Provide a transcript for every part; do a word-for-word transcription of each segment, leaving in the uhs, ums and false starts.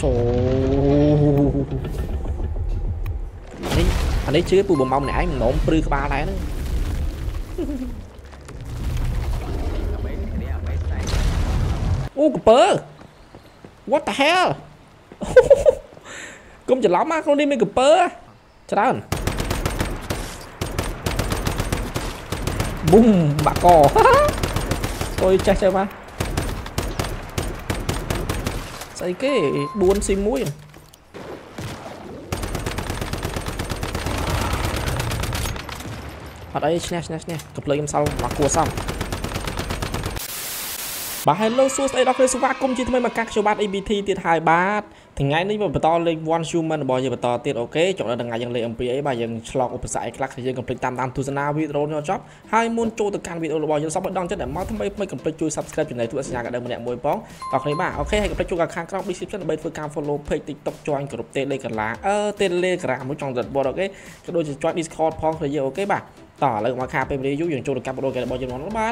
នេះអានេះជឿពូបំមម្នាក់ឯងងំព្រឺក្បាលដែរហ្នឹងអូកពើ what the hell កុំច្រឡំមកក្នុងនេះមានកពើច្រើនប៊ុំបាក់កអុយចេះចេះមកស្អីគេបួនស៊ីមួយអត់អីឈ្នះឈ្នះឈ្នះកំភ្លើងខ្ញុំសល់មកគួរសមបាទ Hello សួស្តីដល់គ្នាស្វាគមន៍ជាថ្មីមកកាក់ខ្ញុំបាទ អេ ប៊ី ធី ទៀតហើយបាទថ្ងៃនេះមកបន្តលេខ one human របស់យើងបន្តទៀតអូខេចុងដល់ថ្ងៃយើងលេខអំពីអីបាទយើងឆ្លងឧបសគ្គអីខ្លះយើងកុំភ្លេចតាមតាមទស្សនាវីដេអូនេះចប់ហើយមុនចូលទៅកាន់វីដេអូរបស់យើងសូមឲ្យដងចិត្តដែលមកថ្មីមិនកុំភ្លេចជួយ Subscribe ចំណែកទូរសញ្ញាកាដូម្នាក់មួយផងដល់គ្នាបាទអូខេហើយកុំភ្លេចជួយខាងក្រោម description ដើម្បីធ្វើការ follow page TikTok join ក្រុម Telegram អឺ Telegram មួយចង់ទៅបត់អូខេក៏ដូចជា join Discord ផងគ្នាយើងអូខេបាទតោះឥឡូវមកខាពេលវេលាយូរយើងចូលទៅកាន់វីដេអូរបស់យើងមកបាទ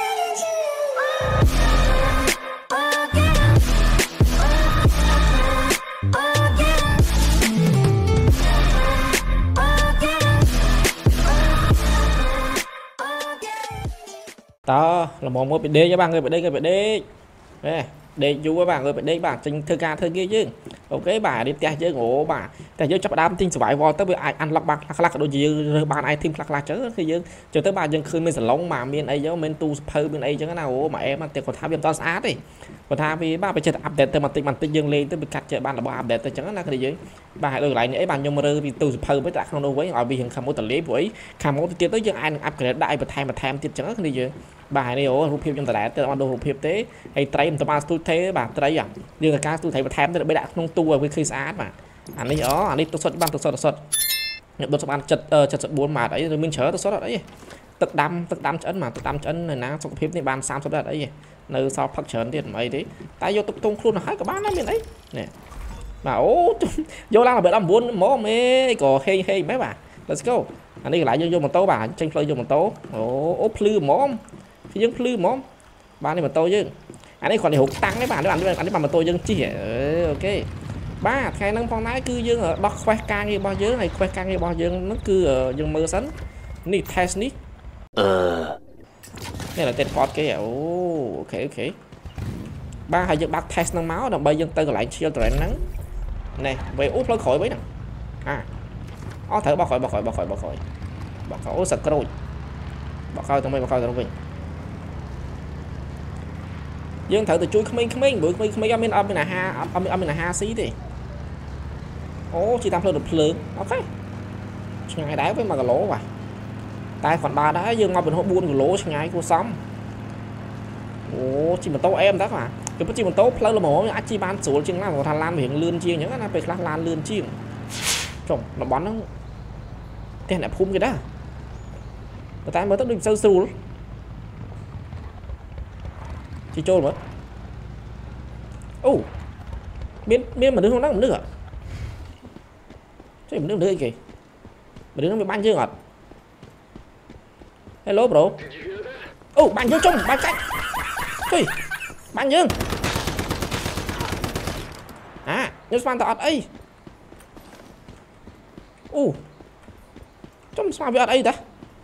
តើល្មមមកពីដេកបាទngười bị đេកngười bị đេកហេដេកយូរបាទngười bị đេកបាទចេញធ្វើការធ្វើងារយើងអូខេបាទនេះផ្ទះយើងអូបាទតែយើងចាប់ដើមទិញ survival ទៅវាអាច unlock បានខ្លះៗក៏ដូចជាយើងរើសបាន item ខ្លះៗចឹងគឺយើងចូលទៅបាទយើងឃើញមានសាឡុងបាទមានអីចឹងមានទូសភៅមានអីចឹងណាអូម៉ែអែមតែគាត់ថាវាមិនតស្អាតទេគាត់ថាវាបាទបើចិត្ត update ទៅបន្តិចបន្តិចយើងលេងទៅវាកាត់ចេះបានរបស់ update ទៅចឹងណាគឺយើងបាទហើយកន្លែងនេះអីបាទខ្ញុំរើពីទូសភៅទៅដាក់ក្នុងនោះវិញឲ្យវារៀងខាងមុខតលេព្រោះអីខាងមុខទៅទៀតទៅយើងអាចនឹង upgrade ដាក់ឲ្យបន្ថែមបន្ថែមទៀតចឹងគឺយើងបាទនេះអូរូបភាពខ្ញុំតដែរទៅអត់ដូររូបភាពទេហើយត្រីមិនទៅបានស្ទូចទេបាទត្រីយើងទៅការស្ទូចត្រីបន្ថែមទៅដើម្បីដាក់ក្នុងទូឲ្យវាឃើញស្អាតបាទអានេះអូអានេះទឹកសុទ្ធបានទឹកសុទ្ធទឹកសុទ្ធខ្ញុំដុតបាន74ម៉ាតអីឬមានច្រើនទឹកសុទ្ធអត់អីទឹកដាំទឹកដាំឆ្អិនបាទទឹកដាំឆ្អិននៅណាសុខភាពនេះបាន30ដុល្លារអីនៅសល់ផឹកច្រើនទៀតមិនអីទេតែយកទឹកទុំខ្លួនទៅហើយក៏បានដែរមានអីនេះបាទអូយកឡើងដល់19ហ្មងមេក៏ហេងហេងមែនបាទ let's go អានេះកន្លែងយើងយកម៉ូតូបាទចេញផ្លូវយកម៉ូតូអូអូភ្លឺហ្មងគឺយើងភ្លឺហ្មងបាទនេះម៉ូតូយើងអានេះគាត់នេះហុកតាំងទេបាទអានេះអានេះបាទម៉ូតូយើងជិះអូខេបាទថ្ងៃហ្នឹងផងដែរគឺយើងដោះខ្វេះការងាររបស់យើងហើយខ្វេះការងាររបស់យើងហ្នឹងគឺយើងមើលសិននេះ test នេះអឺនេះlà tên pod គេអូអូខេអូខេបាទហើយយើងបាក់ test ហ្នឹងមកដើម្បីយើងទៅកន្លែង chill terrain ហ្នឹងនេះវិញអូផ្លូវក្រោយវិញហ្នឹងអាអត់ត្រូវបោះក្រោយបោះក្រោយបោះក្រោយបោះក្រោយបោះក្រោយអូសក្រូចបោះក្រោយទៅវិញបោះក្រោយទៅវិញយើងត្រូវទៅជួយក្មេងៗព្រោះក្មេងៗអត់មានអត់មានអាហារអត់មានអត់មានអាហារស៊ីទេអូជិះតាមផ្លូវទៅភ្លើងអូខេឆ្ងាយដែរវិញ1គីឡូបាទតែគាត់បានដែរយើងមកពីនោះ4គីឡូឆ្ងាយគួរសមអូជិះម៉ូតូអែមដែរបាទគឺពិតជិះម៉ូតូផ្លូវល្មមអាចជិះបានស្រួលជាងណាគាត់ថាឡានវារៀងលឿនជាងអញ្ចឹងណាពេលខ្លះឡានលឿនជាងចុះតំបន់ហ្នឹងផ្ទះអ្នកភូមិគេដែរតែមើលទៅដូចមិនសូវស្រួលជិះចូលមើលអូមានមានមនុស្សក្នុងហ្នឹងមនុស្សអត់ចេះមនុស្សមនុស្សអីគេមនុស្សហ្នឹងវាបាញ់យើងអត់ Hello bro អូបាញ់យើងចុំបាញ់កាច់ហុយបាញ់យើងអាខ្ញុំស្មានតែអត់អីអូចុំស្មានវាអត់អីតា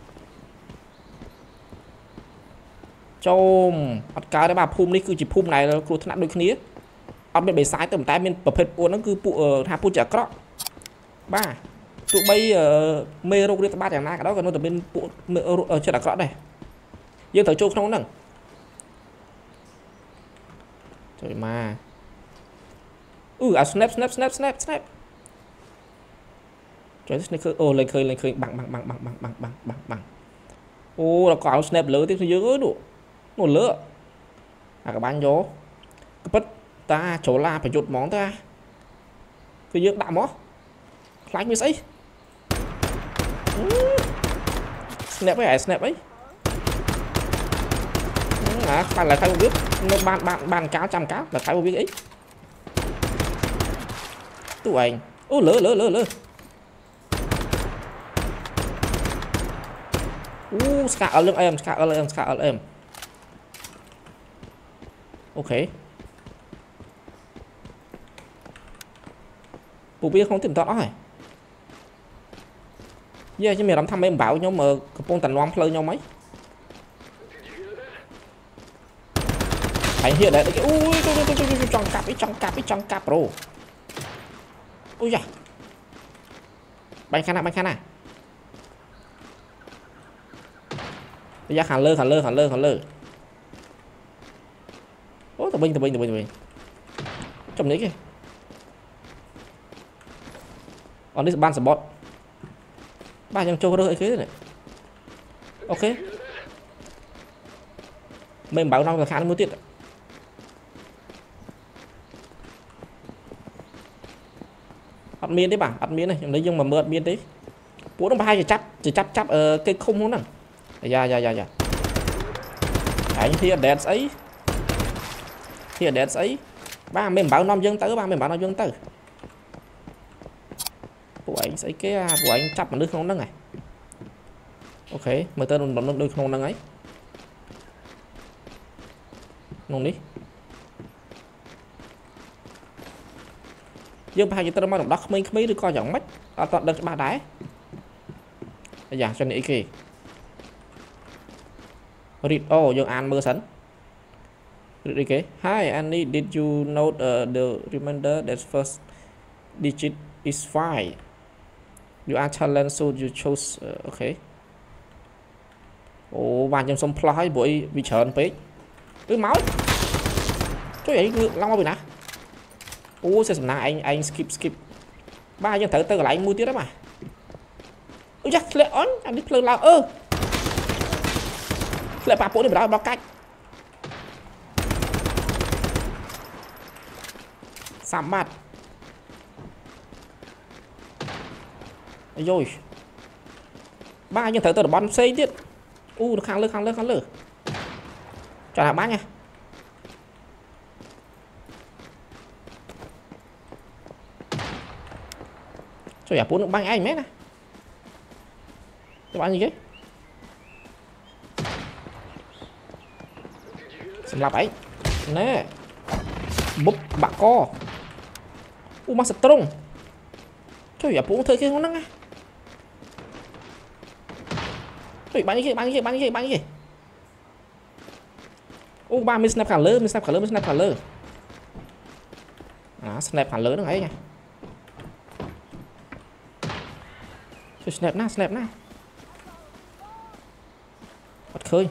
ចូលអត់កើតទេបាទភូមិនេះគឺជាភូមិដែលគ្រោះថ្នាក់ដូចគ្នាអត់មានបេសាយទៅតែមានប្រភេទពួកហ្នឹងគឺពួកថាពួកជាអាក្រក់បាទទោះបីមេរោគរាតត្បាតយ៉ាងណាក៏ដោយក៏នៅតែមានពួកចិត្តអាក្រក់ដែរយើងត្រូវចូលក្នុងហ្នឹងចូលមកអឺអា snap snap snap snap snap ចូលនេះគឺអូលេងឃើញលេងឃើញបាំងបាំងបាំងបាំងបាំងបាំងបាំងបាំងបាំងអូដល់ក៏ឲ្យ snap លើទៀតយើងអើយនោះនោះលើអាកបាញ់យកក៏ពិតតាចូលឡាប្រយុទ្ធហ្មងតាគឺយើងដាក់មកខ្លាចមានស្អី snap អី snap អីអាខ្លាចlại khai biết nó ban ban ban cáo trăm cáo là khai biết ấy tụi anh ô lỡ lỡ lỡ lỡ u ska ở lưng em ska ở lưng em ska ở em ok phụ biết không tìm tọt rồi yeah chứ mình làm thăm em bảo nhau mà con tần loang play nhau mấy phải hiện đấy cái ui trong cặp ấy trong cặp ấy trong cặp rồi ui da bánh khăn à bánh khăn à bây giờ khả lơ khả lơ khả lơ khả lơ ô tập binh tập binh tập binh tập binh trong đấy kìa on this ban support ba nhân châu đôi cái này ok mình bảo nó là khá là mua tiết admin đấy bạn admin này lấy nhưng mà mượn admin đấy bố nó hai chỉ chắp chỉ chắp chắp ở cây không muốn nè dạ dạ dạ dạ anh thì đẹp ấy thì đẹp ấy ba mình bảo năm dân tới ba mình bảo năm dân tới của anh sẽ cái của anh chắp mà nước không nâng này ok mời tên nó nước không nâng ấy nông đi dương hai chúng ta mang đọc mình mấy đứa con giọng mắt à, toàn được ba đáy dạ cho nên kì read oh dương an mưa sẵn read cái hi Annie did you note uh, the reminder that first digit is fine you are talent so you chose uh, ok ồ bạn trong sông fly buổi bị chờn pé cứ máu cái vậy long qua bị nè ô sẽ nào anh anh skip skip ba nhân thử tôi lại mua tiếp đó mà ôi chắc lệ ón anh biết lơ lao ơ lệ bà bộ đi vào đó cách sắm mặt rồi ba nhân thử tôi là bắn xây tiếp u được kháng lơ kháng lơ kháng lơ cho nào bác nha cho giả bốn được băng anh mét này cho bạn gì cái xem lặp ấy nè búp bạc co u mà sật trung cho giả bốn thời kia không năng á cho bạn gì bạn gì bạn gì bạn gì u ba mươi snap khả lơ mình snap khả lơ mình snap khả lơ à snap khả lơ nó ấy nha snap na snap na bắt khơi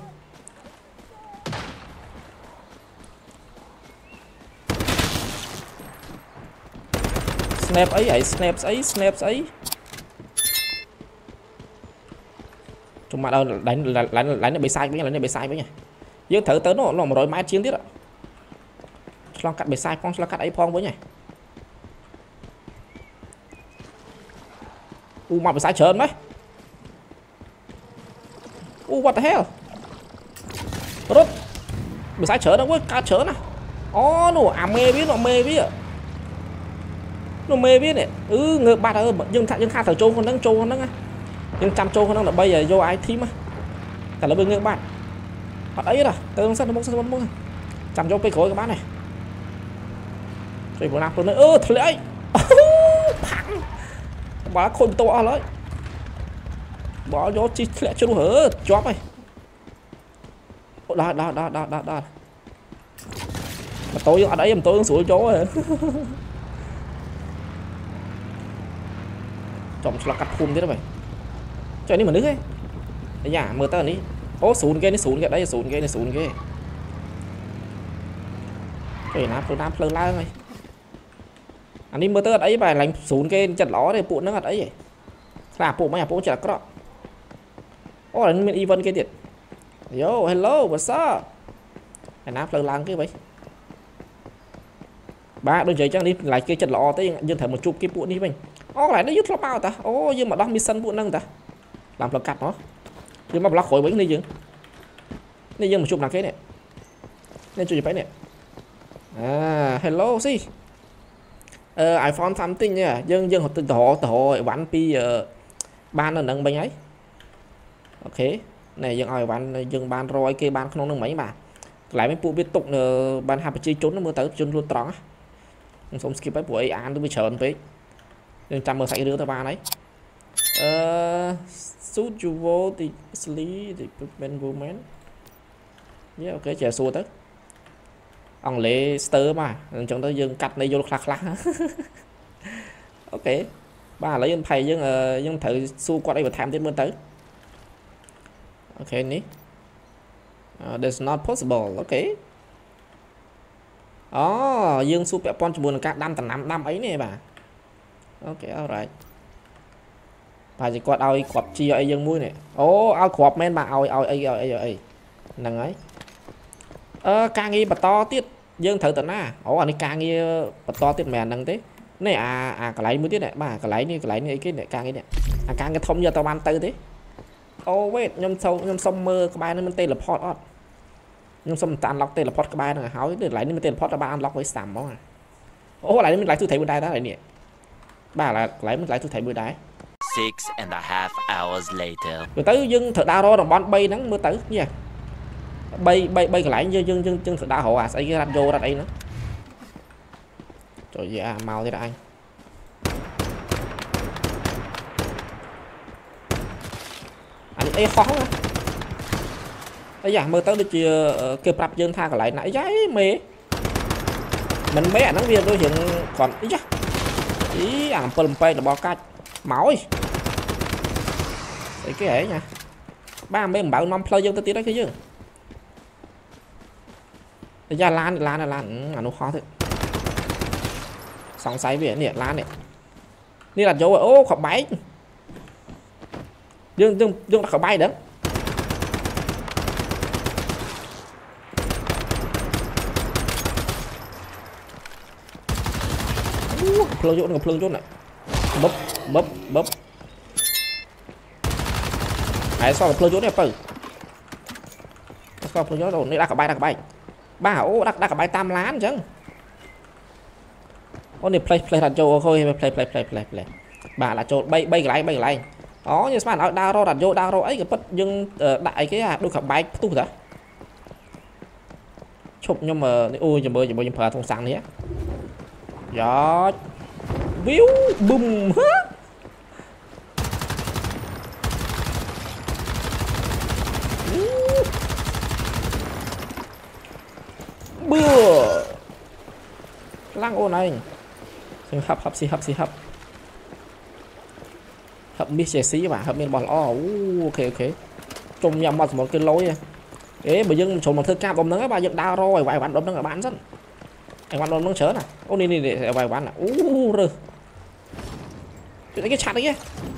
snap ấy ấy snap ấy snap ấy chúng mà đâu đánh đánh đánh đánh bị sai với nhau đánh bị sai với nhau dương thử tới nó là một đội máy chiến tiết ạ lo cắt bị sai phong lo cắt ấy phong với nhỉ u mà bị sai trơn đấy u what the hell rút bị sai trơn đâu có cá trơn à ó nó à mê biết nó mê biết nó mê biết này ừ ngược bạt ơi nhưng thằng nhưng khai thở trâu con nâng trâu con nâng á nhưng trăm trâu con nâng là bây giờ vô ai thím á cả là bên ngược bạn bạn ấy rồi từ sân mông sân mông trăm trâu cây cối các bạn này rồi bộ nào tôi nói ơ thật đấy thẳng bà khôi to lấy bỏ vô chi lẹ cho nó hở chóp này đó đó đó đó đó đó mà tôi ở đấy mà tôi xuống chỗ rồi chồng là cắt phun thế đó vậy cho nên mà nước ấy đấy nhà mưa ta đi ô sùn cái nó sùn cái đấy sùn cái này sùn cái cái nắp tôi nắp lơ la này anh đi mưa tơ ấy bài lạnh sùn cái chặt ló để phụ nó ở đấy vậy là phụ mấy phụ chặt có đó ô là mình even cái tiệt yo hello what's up anh nắp lơ lang cái vậy ba đôi giày chắc đi lại cái chặt ló tới dân thể một chục cái phụ đi mình ô lại nó giúp nó bao ta ô nhưng mà đó mission phụ nâng ta làm là cắt nó nhưng mà block khỏi bánh đi dừng đi dừng một chục là cái này nên chụp cái này à hello see uh, I found something nha dân dân họ tự họ tự họ bán pi ban là nâng bên ấy ok này dân hỏi bán dân ban rồi kia ban không nâng mấy mà lại mấy phụ biết tục ban hai chi trốn nó mưa tới chân luôn tròn á sống skip ấy buổi ăn tôi bị chờ anh với យើងចាំមើលសាច់រឿងទៅបានហើយអឺ suit you vote the sleep the equipment woman យេអូខេចេះសួរទៅអង់គ្លេសស្ទើរបាទអញ្ចឹងទៅយើងកាត់នៃយល់ខ្លះខ្លះអូខេបាទឥឡូវយើងផៃយើងយើងត្រូវសួរគាត់អីបន្ថែមទៀតមើលទៅអូខេនេះ that's not possible អូខេអូយើងសួរពាក់ព័ន្ធជាមួយនឹងការដាំដំណាំដាំអីនេះបាទអូខេ alright បាទជាគាត់ឲ្យគ្រាប់ជាអីយើងមួយនេះអូឲ្យគ្រាប់មែនបាទឲ្យឲ្យអីឲ្យអីឲ្យអីហ្នឹងហើយអឺការងារបន្តទៀតយើងត្រូវទៅណាអូអានេះការងារបន្តទៀតមិនមែនហ្នឹងទេនេះអាអាកន្លែងមួយទៀតនេះបាទកន្លែងនេះកន្លែងនេះអីគេនេះការងារនេះអាការងារធំយកទៅបានទៅទេអូ wait ខ្ញុំសូមខ្ញុំសុំមើលក្បែរនេះមិន teleport អត់ខ្ញុំសុំតា unlock teleport ក្បែរហ្នឹងឲ្យហើយកន្លែងនេះមិន teleport ដល់បាន unlock វិញស្ដាំហ្មងអូកន្លែងនេះមានកន្លែងទូថៃមួយដែរដែរនេះបាទកន្លែងមានកន្លែងទូថៃមួយដែរ six and a half hours later ទៅយើងត្រូវដើររកតំបន់3ហ្នឹងមើលទៅនេះ3 3 3កន្លែងយើងយើងយើងយើងត្រូវដើររកអាស្អីគេរ៉ាត់យោរ៉ាត់អីហ្នឹងចូលយាមកទៀតអញអានេះអីហោះអីយ៉ាមើលទៅដូចជាគេប្រាប់យើងថាកន្លែងណាអីយ៉ាអីមេមិនមេអាហ្នឹងវាដូចរឿងគាត់អីយ៉ាអីអាអំពិលអំពែករបស់កាច់មកអីអីគេហ៎ញ៉ាបាទមេអំបៅនាំផ្លូវយើងទៅទៀតហើយគឺយើងអាយ៉ាឡានឡានឡានអានោះហោះទៅសង្ស័យវានេះឡាននេះនេះដាក់យកអូខបែកយើងយើងយើងដាក់ខបែកហ្នឹងភ្លើងយន្តនឹងភ្លើងយន្តបបបបបហើយសល់ភ្លើងយន្តនេះបើសល់ភ្លើងយន្តនេះដាក់កបែកដាក់កបែកបាទអូដាក់ដាក់កបែកតាមឡានអញ្ចឹងអូនេះ place place ដាក់ចូលអូខេ place place place place place បាទដាក់ចូល3 3កន្លែង3កន្លែងអូយើងស្មានឲ្យដើររកដាក់យកដើររកអីក៏ប៉ិតយើងដាក់អីគេអាដូចកបែកផ្ទុះតាឈប់ខ្ញុំនេះអូចាំមើលចាំមើលខ្ញុំប្រើធុងសាំងនេះយ៉ាវីវប៊ុំហាបឺឡើងអូនឯងខ្ញុំហាប់ហាប់ស៊ីហាប់ស៊ីហាប់ហាប់មីសស៊ីបាទហាប់មានបោះល្អអូខេអូខេជុំញ៉ាំមកសម្បល់គេលុយអេបើយើងចូលមកធ្វើការបំហ្នឹងបាទយើងដើររយវាយវ៉ាន់ដុំហ្នឹងឲ្យបានសិនអីវ៉ាន់ដុំហ្នឹងច្រើនណាអូនេះនេះវាយវ៉ាន់អូរើសអីគេឆាត់អីគេ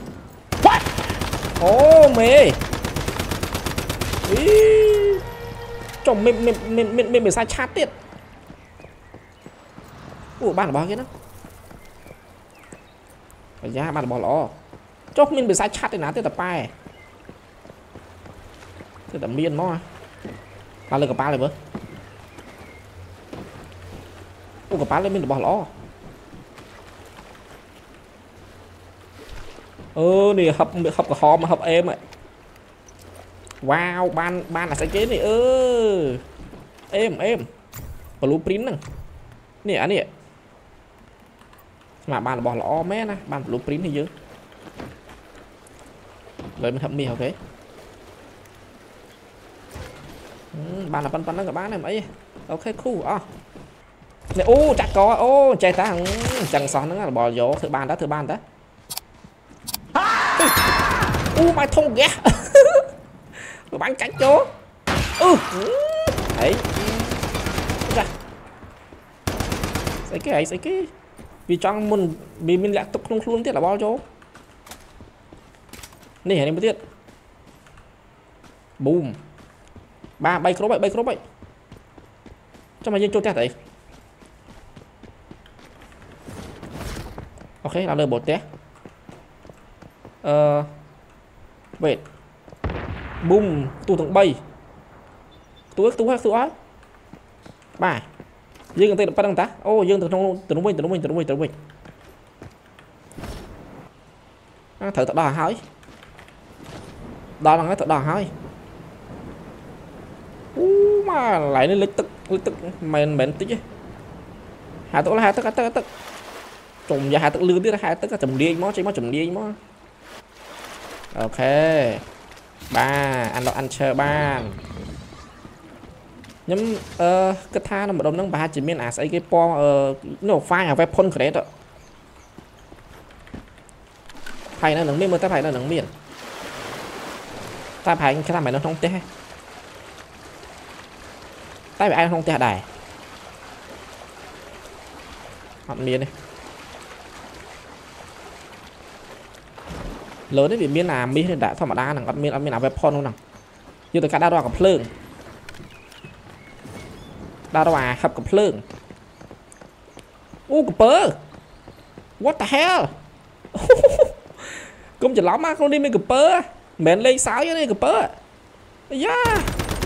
អូមេអីចុំមានមានមានមានភាសាឆាត់ទៀតអូបានរបស់គេហ្នឹងអាយ៉ាបានរបស់ល្អចុះមានភាសាឆាត់ឯណាទេតប៉ែគឺតែមានមកដល់លើកប៉ាល់ទៅមើលអូកប៉ាល់មានរបស់ល្អអឺនេះហឹបហឹបក្រហមហឹបអេមវ៉ាវបានបានអាស្អីគេនេះអឺអេមអេមប្លូព្រីនហ្នឹងនេះអានេះស្មាបានរបស់ល្អមែនណាបានប្លូព្រីននេះយើងលើមិនហឹបមាសអូខេបានតែប៉ុណ្្នឹងក៏បានដែរមិនអីអូខេគូអស់នេះអូចាក់កអូចេះតាអញ្ចឹងសោះហ្នឹងរបល់យកធ្វើបានតើធ្វើបានតើអូម៉ៃធំហ្គាស់បាញ់កាច់ចូលអឺហេចាស្អីគេហីស្អីគេវាចង់មុនវាមានលាក់ទុកក្នុងខ្លួនទៀតរបល់ចូលនេះនេះមួយទៀតប៊ូមបាទ3គ្រប់ហើយ3គ្រប់ហើយចាំមកយើងចូលផ្ទះទៅអីអូខេដល់លើបូតផ្ទះអឺ wait ប៊ូមទូទាំង3ទូទូហើយទូអត់បាទយើងទៅប៉ុណ្្នឹងតាអូយើងទៅក្នុងទៅវិញទៅវិញទៅវិញទៅវិញអាត្រូវទៅដល់ហើយដល់ហ្នឹងហើយទៅដល់ហើយអូមកឡៃនេះលិចទឹកលិចទឹកមិនមែនតិចទេហាទឹកហាទឹកហាទឹកទឹក trùng ra hai tức lươn biết hai tức là chùm điên mó chỉ mó chùm điên mó ok ba anh lo anh chờ ban nhưng ờ cái tha nó một đồng năng ba chỉ miền à xây cái po ờ nó phai à phai phun cái đấy đó phải nó nướng miên mà ta phải nó nướng miên ta phải cái làm mày nó không té ta phải ai không té đài họ miên đi lớn đấy vì miên là miên đã thằng mà đa là miên miên là phai phun không nào như từ cả đa đo gặp phượng đa đo à khắp gặp phượng u cặp bơ what the hell cũng chỉ lắm mà không đi mấy cặp bơ mền lên sáu với này cặp bơ yeah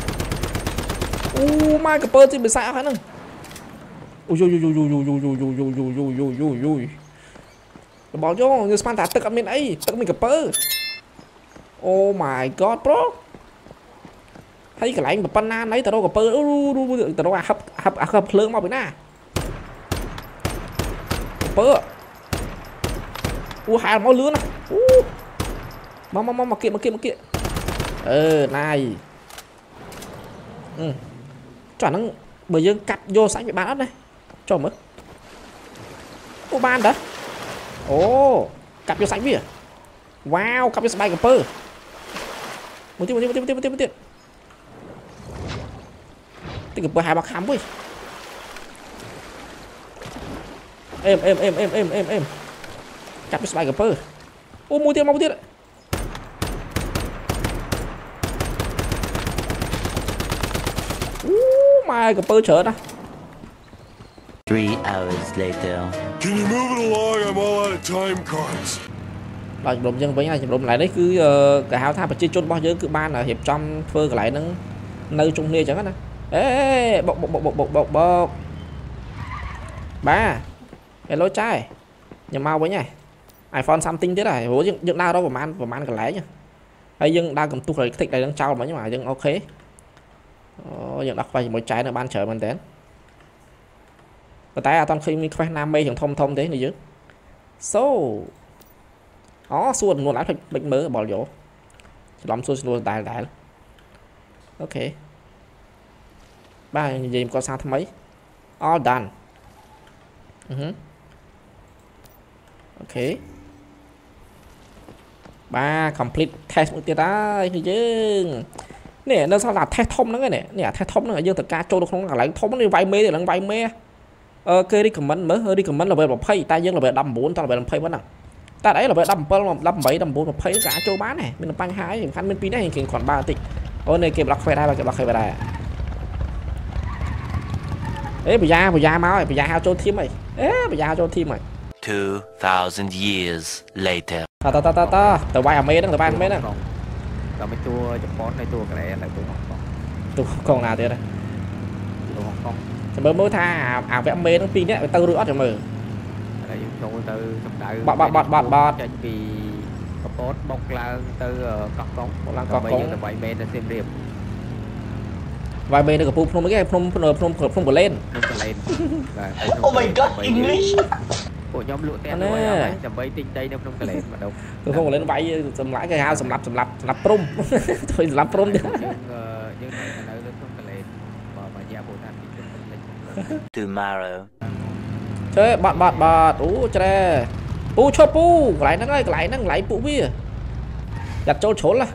u mai cặp bơ thì bị sao hả nè ui ui ui ui ui ui ui ui ui ui ui ui ui ui bỏ vô như span tạ tức ở bên ấy tức mình cặp bơ oh my god bro thấy cái lạnh mà banana ấy tao đâu cặp bơ tao đâu à hấp hấp hấp lớn mà bữa na cặp bơ u hai máu lứa nè mau mau mau mà kia mà kia mà kia ờ này ừ chọn nó bởi dương cắt vô sánh bị bán này cho mất ô ban đó ồ cắt vô sánh gì à wow cắt vô bay cặp pơ một tiếp một tiếp một tiếp một tiếp một tiếp một tiếp tiếp cặp pơ hai bạc khám với em em em em em em em cắt vô bay cặp pơ ô mua tiếp mua tiếp mai cặp pơ chở đó Three hours later. Can you move it along? I'm all out of time cards. Rồi chụp dân với nhau chụp lại đấy cứ uh, cái háo tháp và chia chốt bao nhiêu cứ ban ở hiệp trong phơi cái lại nó nơi trung nia chẳng hạn nè ê bọc bọc bọc bọc bọc bọc bọc ba cái lối trái nhà mau với nhỉ iPhone something thế này bố dựng nào đó của man của man cái lái nhá hay dân đang cầm tu rồi thích đây đang trao mà nhưng mà dân ok oh, dân đặt phải một trái là ban chở mình đến và tại toàn khi mình khoe nam mê chẳng thông thông thế này chứ số ó xuân luôn lái bệnh mới bỏ vô lắm xuân luôn đại đại ok ba gì có sao thứ mấy all done uh -huh. ok ba complete test một tiết đấy thì chứ nè nó sao là test thông nó cái này nè test thông nó ở dương tất cả trôi được không là lại thông nó đi vay mê thì là vay mê ok đi comment mới hơi đi comment là về một phay ta dương là về đâm bốn ta là về làm phay vẫn nào ta đấy là về đâm đâm bảy đâm bốn một phay cả châu bán này mình là banh hai thì khăn bên pin này thì còn ba tịch ô này kịp lọc phay đây và kịp lọc phay vào đây ấy bây giờ bây giờ máu bây giờ hao cho thêm mày ấy bây giờ cho thêm mày Two thousand years later. ta ta ta ta ta tờ bay à mê đó tờ bay mê đó rồi mấy tour Japan này tour cái này là tour Hong Kong tôi còn nào thế đây tour Hong Kong mới mới tha à, à vẽ mê nó pin đấy tao rửa cho mờ là dùng tour từ trong đại bọt bọt bọt bọt bọt vì Japan bọc là từ cọc cong là cọc cong từ bảy mét là xem điểm vài mê được phun phun mấy cái phun phun phun phun phun của lên lên oh my god English của nhóm lụa ten rồi à tầm bay tinh tây nó không có lên mà đâu tôi không có lên bay sầm lãi cái hao sầm lặp sầm lặp lặp prum thôi lặp prum chứ nhưng này là nó không có lên mà mà nhà bộ thành Tomorrow. chơi bọt bọt bọt ú chơi pu cho pu lại nó cái lại nó lại pu bia đặt chỗ trốn là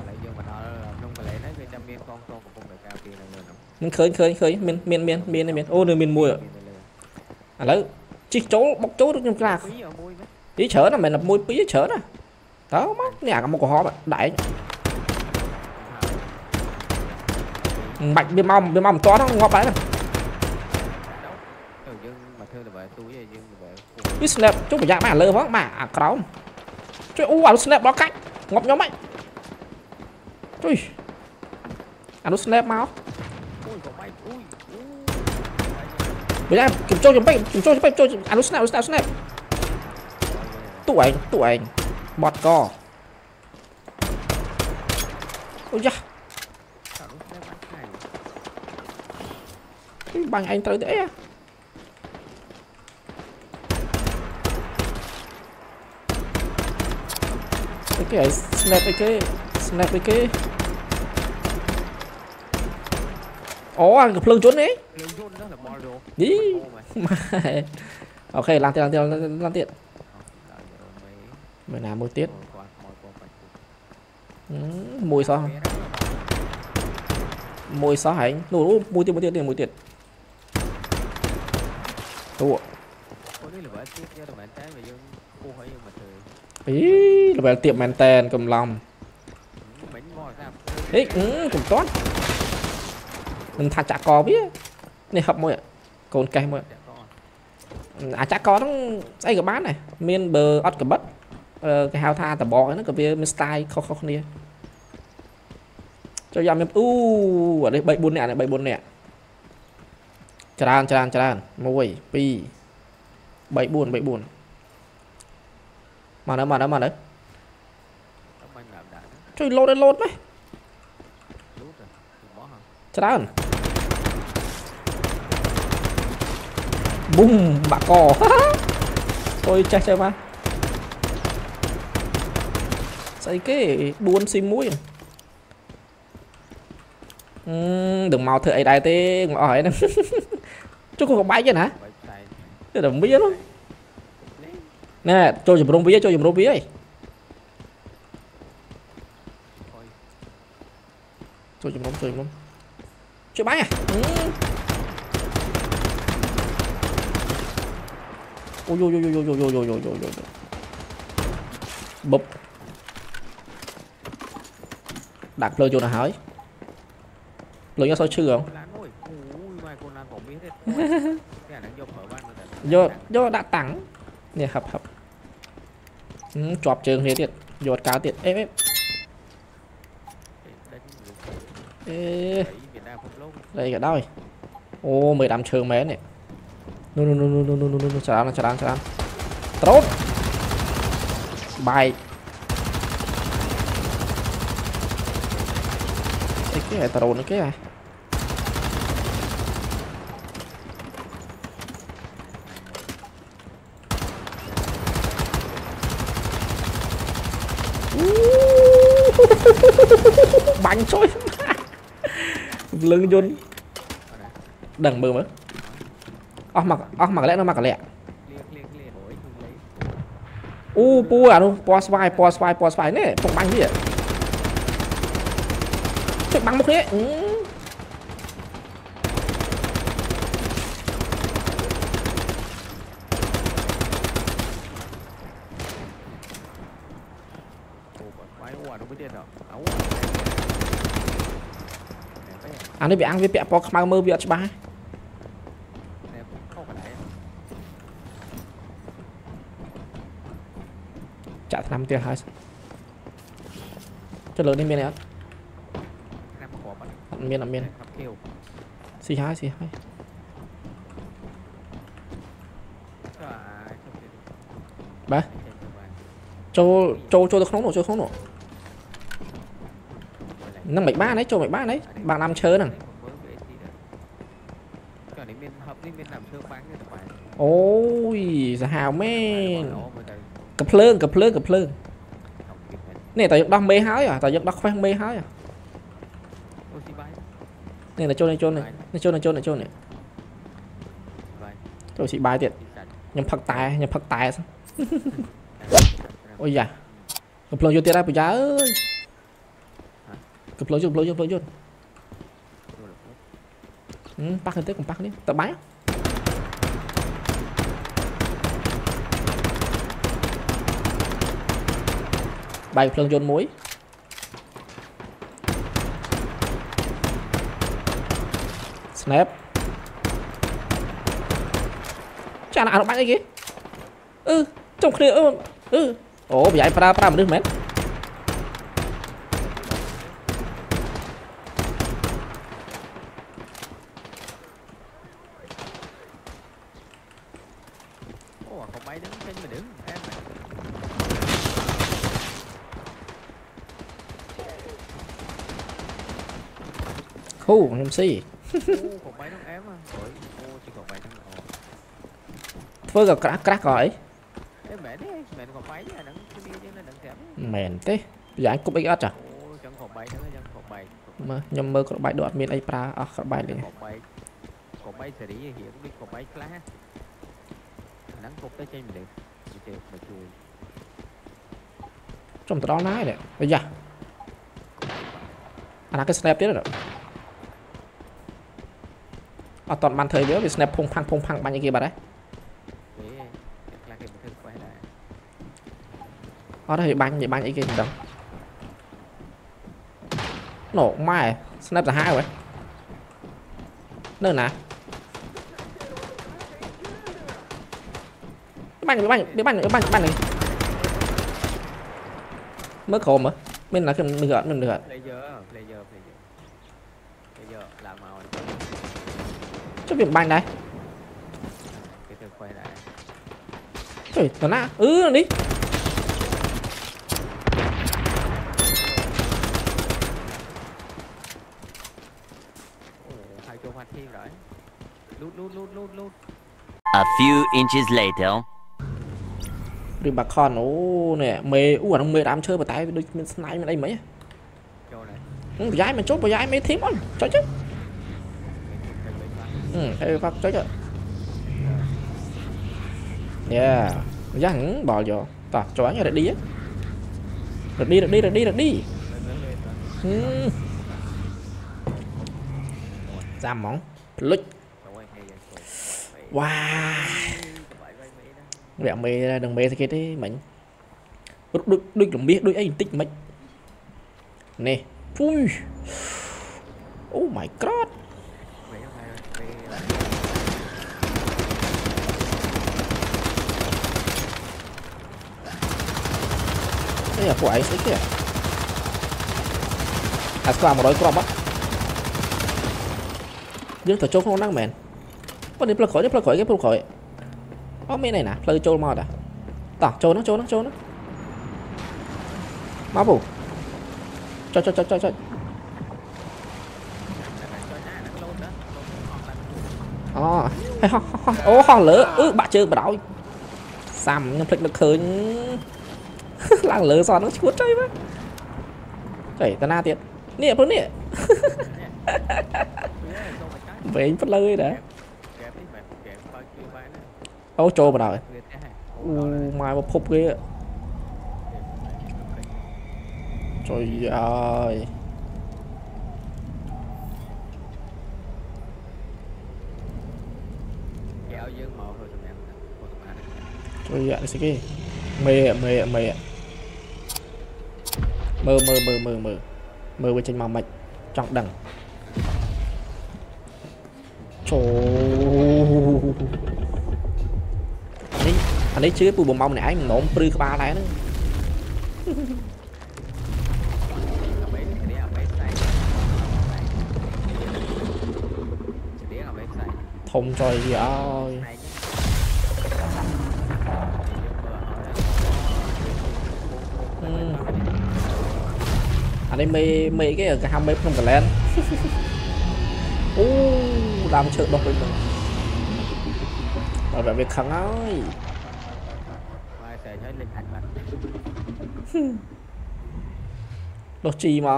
mình khơi khơi khơi miền miền miền miền này miền ô nơi miền mùi à lấy chỉ chỗ bọc chỗ được nhưng là ý chở là mày là mùi pí chở nè đó mắt nhà có một của họ đại mạnh biên mong biên mong to nó ngọt đấy nè biết snap chúng phải dạng mà lơ quá mà à cáo chơi u à snap đó cách ngọt nhóm mạnh ui anh snap máu bây giờ kiểm tra kiểm bay kiểm tra kiểm bay cho anh snap snap snap tụ anh tụ anh bọt co ôi da bằng anh tới đấy cái cái snap cái cái snap cái cái ồ cái phương trốn đấy Lương rôn đó là bò đồ. đi Ô mày. ok làm tiền làm tiền làm, làm tiền Ờ, đợi rồi mày. mày làm môi tiết Ngồi qua, ngồi qua quanh cuộc. ừ, mùi sao Bé đó. mùi sao hả anh đủ mùi tiền mùi tiền tiền mùi tiền ủa Cô đây là vợ tiếp cho tụi bạn trái về dân cô hỏi dân mà trời. ý là về tiệm màn tên cầm lòng Ừ, bánh ngồi ra. ý ừ, cũng tốt mình thà chả có biết này hợp môi ạ còn cây môi Dạ con. à chả có nó ấy cái bán này miền bờ ớt cái bất ờ, cái hao tha tờ bò nó cái bia miền style không không đi cho dòng em u ở đây bảy bốn nè này bảy bốn nè tràn tràn tràn môi pi bảy buồn bảy buồn mà nó mà nó mà đấy Tao mày làm đã đó. chơi lột lên lột đấy Lút rồi. Thì bỏ hả? tràn bùng bạ cò tôi chơi chơi mà xây cái buôn sim muối uhm, đừng mau thợ ấy đại tê ngõ hỏi nó chú không bay chứ hả Vậy xài. cái đồng bía nó nè cho dùm rong bía cho dùm rong bía ấy Thôi. cho dùm rong cho dùm rong chơi bay à ừ. ôi ôi ôi ôi ôi ôi ôi ôi ôi ôi ôi bụp đặt lời cho nó hỏi lời cho sao chưa không Cô Lan ơi. Ui mai cô Lan còn biết hết. Cái này vô mở ban mà tại. do do đã tặng nè hập hập ừ, chọp trường thế tiệt giọt cá tiệt ép ép ê Đấy Việt Nam không lâu. đây cả đôi ô mười đám trường mé này no no no no no no no no chả chả chả chả tốt bài cái cái này tao nó cái này bánh trôi lưng chôn đằng mơ mới ơ mặc ơ mặc lẽ nó mặc lẹ Liệt liệt liệt ổi thường lấy. u pu à đâu po spy po spy po spy nè không bắn gì à chắc bắn một thế ừ. Ồ còn quái quả đâu biết điên đâu. Áo. anh ấy bị ăn với bẹ po mau mơ bị ba Nè không phải đấy. chả năm tiền hai cho lớn đi miền này Nam có bạn. ăn miền ăn miền Hấp kêu. xì hai xì hai À, không biết. ba Trên cơ bản. châu châu châu được không nổ châu không nổ năm bảy ba đấy châu bảy ba đấy bằng năm chơi nè Cái này bên hợp với bên làm thương bán cái tập bài. ôi giờ hào men Nó mới đây. cặp lương cặp lương cặp lương Học kịp này. này tao đang mê hái à tao đang khoan mê hái à Ô xí bái. này là châu này châu này này châu này châu này châu này Vai. châu chị bài tiệt Xí sạch. nhầm phật tài nhầm phật tài sao ôi dạ cặp lương vô tiệt ra bây giờ ơi cặp lương vô cặp lương vô cặp lương vô Vô được hết. ừ bắt hơn tới cùng bắt đi tao bái bài cặp lương vô muối snap chả nào nó bắn cái gì ừ trong khi ừ ừ ồ bây giờ pra pra một đứa mét Ô à, có máy đứng trên mà đứng em này. khu em xê Ô còn máy đứng em à. Ôi, ô chỉ còn máy đứng. Ồ. với cả crack crack rồi Em mẹ đấy. mẹ còn bay à đừng cái đi chứ nó đừng thèm mền thế giờ anh cúp ít à ô chẳng còn bay nữa chẳng còn bay mà nhầm mơ có bay đọt miền ấy pra à có bay liền còn bay còn bay sẽ đi hiện biết còn bay lá nắng cục tới trên mình được mà chui trong tao đó nái này bây giờ anh cái snap tiếp rồi à toàn bàn thời nhớ bị snap phung phăng phung phăng bao nhiêu kia bà đấy ở đây bắn vậy bắn vậy kia đâu nổ mai snap là hai rồi nơi nè bắn bắn bắn bắn bắn bắn này mới khổ mà mình là cái mình gợn mình được cho việc bắn đây trời tao nã ừ đi A few inches later. Đi bà con ố nè mê ú nó mê đám chơi mà tay mình snipe bên đây mấy ừ, giái mình chốt vào giái mấy thím anh cho chứ ừ hay phát cho chứ yeah giá hẳn bò vô tao cho anh ra đi á được đi được đi được đi được đi ừ. Ra món lít wow mẹ mê đừng mê cái đấy mình đứt đứt đứt đừng biết đứt ấy tích mấy nè phui oh my god đây là của ấy thế kìa à qua một đôi crop á dương thở trâu không năng mền có đi plug khỏi đi plug khỏi cái plug khỏi có mấy này nè plug trâu mod à tỏ trâu nó trâu nó trâu nó máu bù cho cho cho cho cho oh hay ho ho ô ho lỡ ư bà chơi bà đói xăm nhưng plug được khơi làng lỡ giòn nó chuốt chơi quá chảy ta na tiệt nè bro nè về anh phát lời đấy ô trô mà rồi mai mà phúc kia trời ơi trời ơi cái gì mê mê mê mơ mơ mơ mơ mơ mơ bên trên màu mạch trọng đẳng trời anh ấy anh ấy chưa bù bùm mông này anh nổ prư ba đấy nữa thông trời gì ơi anh ấy mê mê cái cả ham mê không cả lên u làm trợ độc với mình bảo vệ việc khẳng ơi đồ chì mà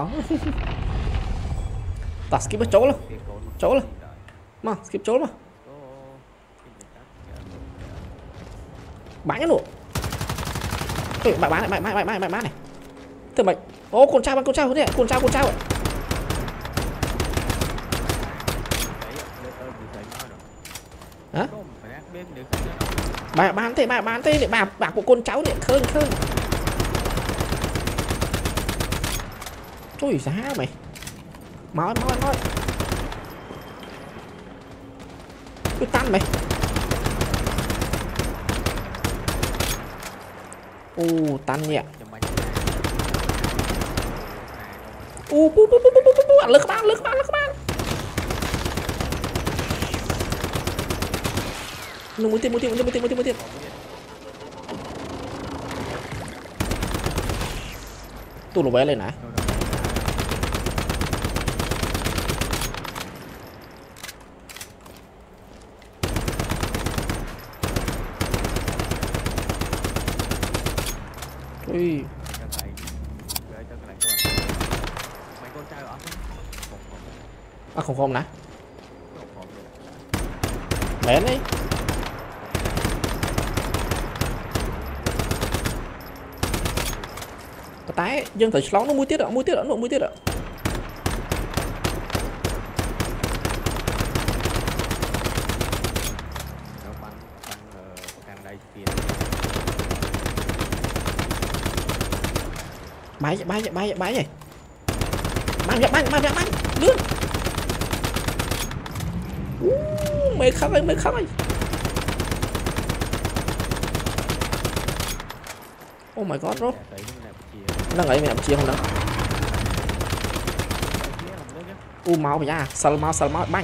ta skip chỗ luôn chỗ luôn mà skip chỗ mà bán cái nụ bạn bán này bạn bán bạn bán này từ mày ô con trai con trai này con trai con trai vậy hả bà bán thế bà bán thế để bà bà của con cháu này khơi khơi trời giá mày máu máu máu tôi tan mày u tan nhẹ u pu pu pu pu pu pu ăn lực bạn lực bạn lực bạn nó muốn tiền muốn tiền muốn tiền muốn tiền muốn tiền tụi nó bé lên nè Ui. Chân lại gửi chân lại cho anh mày con trai ở không không À không không nè. không không Bén đi. Có tái dân phải slóng nó mũi tiết ạ, mũi tiết ạ, nó mũi tiết ạ. nó bắn bắn ở càng đây kia Bái vậy, bái vậy, bái vậy, bái vậy. Bắn vậy, bắn, bắn vậy, bắn. Đưa. Uh, mày khóc ơi, mày khóc ơi. Oh my god, bro. thấy cái này chia Đang ấy mày làm chia không đó. chia làm nước nhá U máu mày ra, sal máu, sal máu, bắn.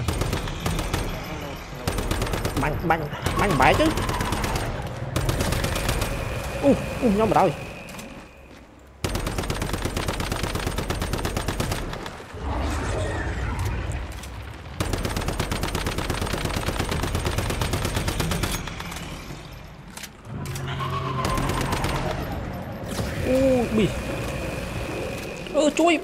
Bắn, bắn, bắn bái chứ. U, u nhóm vào đâu. Ui, ơ chui.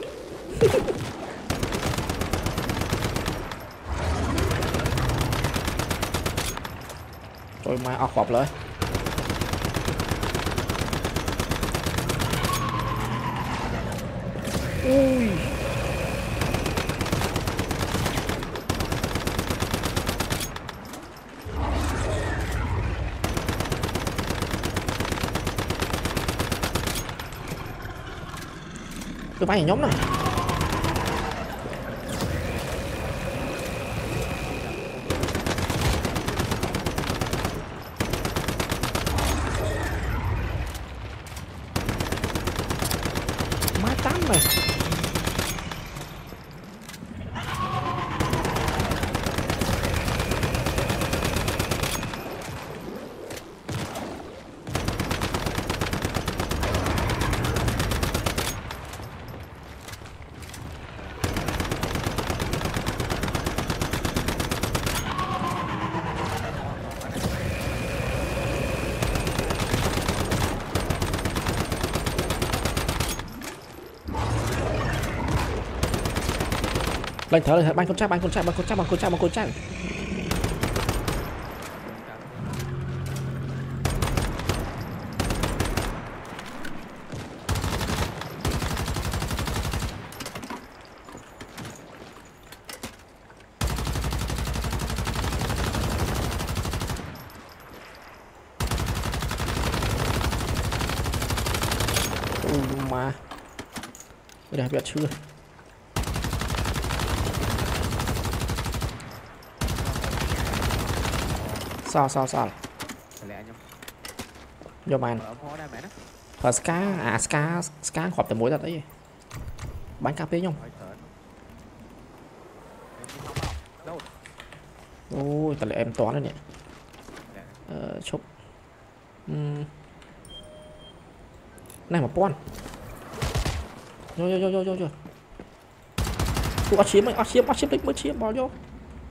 Trời mai ọc bọcเลย Ui. Tôi bay nhóm này. Má tám này. Lên thở lên, bắn con trai, bắn con trai, bắn con trai, bắn con trai, bắn con trai. Ui mà. Bây giờ biết chưa? Sao sao sao lẹ nhá vô màn ở phó đây mẹ đó và ska à ska ska họp từ mũi ra đấy bắn cà phê nhung ôi tại em toán rồi nè ờ, chụp uhm. Này mà pon vô vô vô vô vô vô tôi chiếm ấy chiếm bắt chiếm đích mới chiếm bỏ vô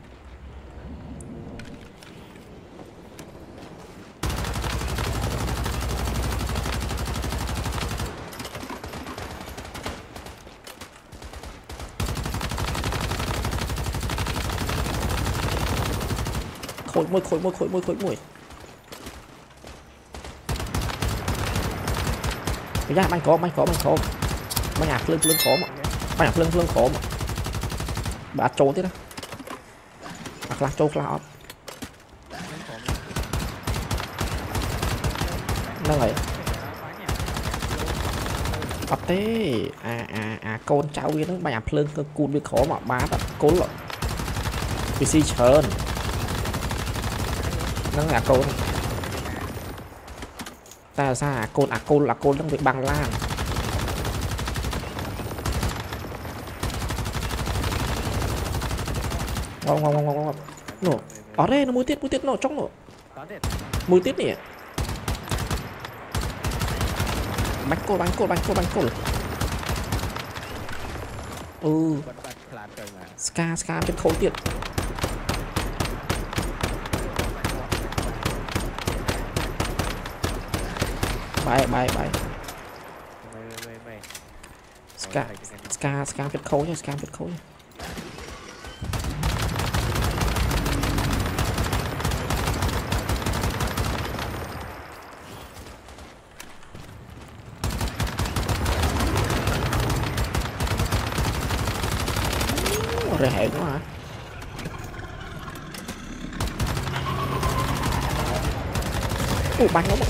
khối môi khối môi khối môi khối môi cái ra bánh có bánh có bánh có bánh nhạc lưng lưng khó mà bánh nhạc lưng lưng khó mà bà trốn thế đó hoặc là trốn là đang vậy bắt thế à à à con cháu kia nó bánh nhạc lưng cùn với khó mà bá đặt cố lộn pê xê chờn nó là côn ta sao à côn à côn là côn đang bị băng lan ngon ngon ngon ngon ngon nổ ở đây nó mũi tiết mũi tiết nổ trong nổ mũi tiết nè bánh cô bánh cô bánh cô bánh cô ừ ska skaเป็นkhối tiệt bay bay bay ska ska ska vết khối nha ska vết khối nha rẻ quá hả ủa bắn nó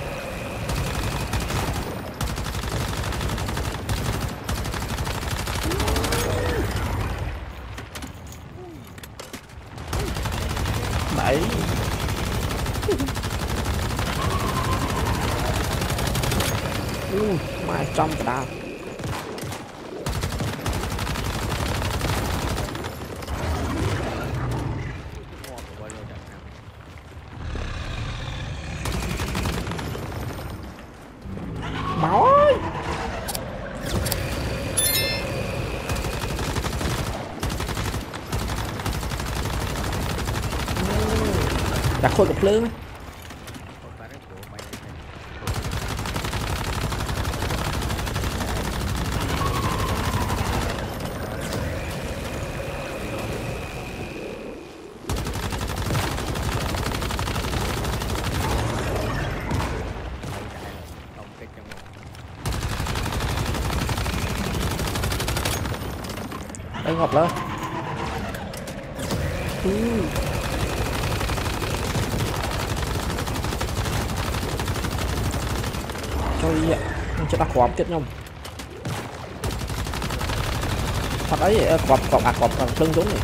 bảy mai trong cả đào máu ơi đặt khôi cặp lương đây ngọc lên ừ. cho đi ạ cho ta quặp tiếp nhau thật ấy quặp quặp à quặp quặp lưng trốn này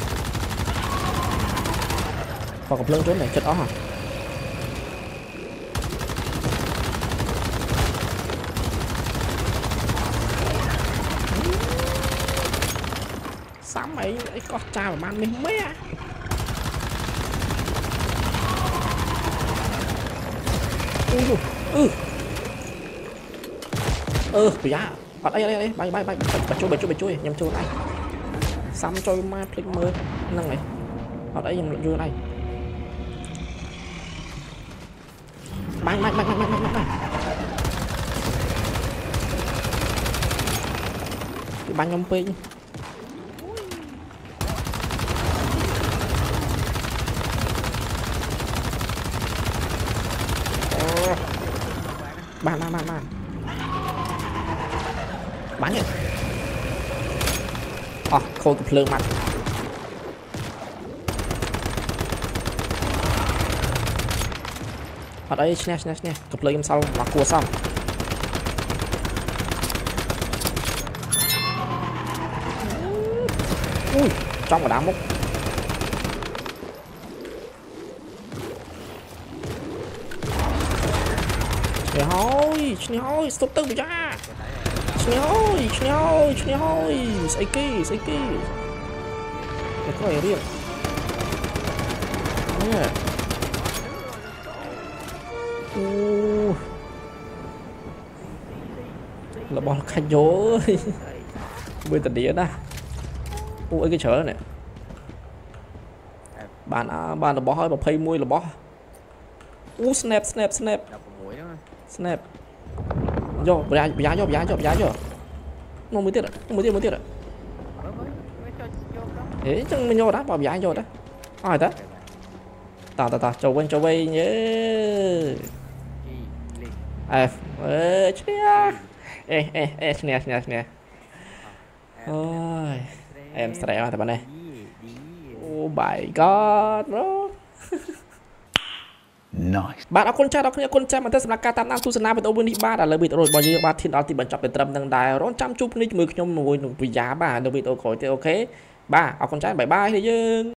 quặp lưng trốn này chết đó hả sắm ấy ấy có cha mà man mình mẹ ừ ừ ừ bị giá ở đây đây đây bay bay bay bật chui bật chui bật chui nhầm chui này sắm chui ma click mơ năng này ở đây nhầm chui này bắn bắn bắn bắn bắn bắn bắn bắn nhom pin bàn bàn bàn bàn bắn nhỉ à khôi cặp lương mặt ở đây snap snap snap cặp lương sau mặc cua xong ui trong một đám mốc Trời ơi, trời ơi, stop tư ra. Trời ơi, trời ơi, trời ơi, sai kì, sai kì. Để có ai riêng. Nè. Ô. Là bò khanh vô ơi. Bên tận đĩa đó. Ui cái chở này. Bạn à, bạn là bò hơi bò pay mui là bò. Ú snap snap snap. Snap. Vô, giá giá vô, giá vô, giá vô. Nó mới tiết ạ, mới tiết mới tiết ạ. Thế chẳng mình vô đó, bảo giá vô đó. Ai đó. Tao tao tao, cho quên cho quên nhớ. À, ê, chia. Ê ê ê, nè nè nè. Ôi, em stress mà các bạn này. Oh my god, bro. Nice. បាទអរគុណចាស់ដល់គ្នាអរគុណចាស់មែនតើសម្រាប់ការតាមដានទស្សនាវីដេអូនេះបាទដែលលើវីដេអូរបស់យើងបាទធានដល់ទីបញ្ចប់ទៅត្រឹមនឹងដែររងចាំជួបគ្នាជាមួយខ្ញុំមួយនឹងវិយាបាទនៅវីដេអូក្រោយទៀតអូខេបាទអរគុណចាស់បាយបាយហើយយើង